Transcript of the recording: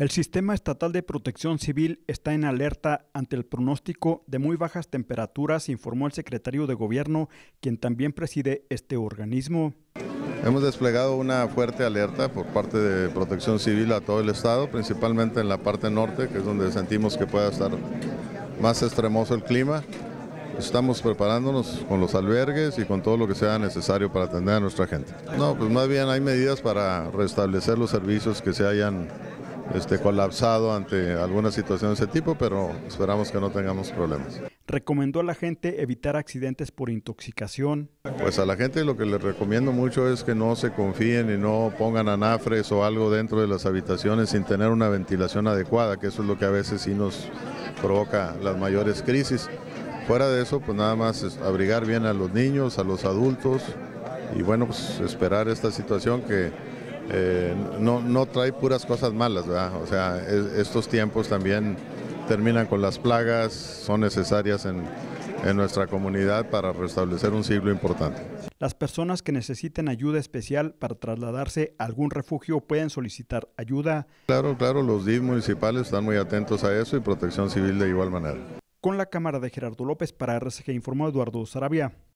El Sistema Estatal de Protección Civil está en alerta ante el pronóstico de muy bajas temperaturas, informó el secretario de Gobierno, quien también preside este organismo. Hemos desplegado una fuerte alerta por parte de Protección Civil a todo el estado, principalmente en la parte norte, que es donde sentimos que pueda estar más extremoso el clima. Estamos preparándonos con los albergues y con todo lo que sea necesario para atender a nuestra gente. No, pues más bien hay medidas para restablecer los servicios que se hayan colapsado ante alguna situación de ese tipo, pero esperamos que no tengamos problemas. Recomendó a la gente evitar accidentes por intoxicación. Pues a la gente lo que les recomiendo mucho es que no se confíen y no pongan anafres o algo dentro de las habitaciones sin tener una ventilación adecuada, que eso es lo que a veces sí nos provoca las mayores crisis. Fuera de eso, pues nada más abrigar bien a los niños, a los adultos y bueno, pues esperar esta situación que no trae puras cosas malas, ¿verdad? O sea, estos tiempos también terminan con las plagas, son necesarias en nuestra comunidad para restablecer un ciclo importante. Las personas que necesiten ayuda especial para trasladarse a algún refugio pueden solicitar ayuda. Claro, los DIF municipales están muy atentos a eso y Protección Civil de igual manera. Con la cámara de Gerardo López para RCG informó Eduardo Saravia.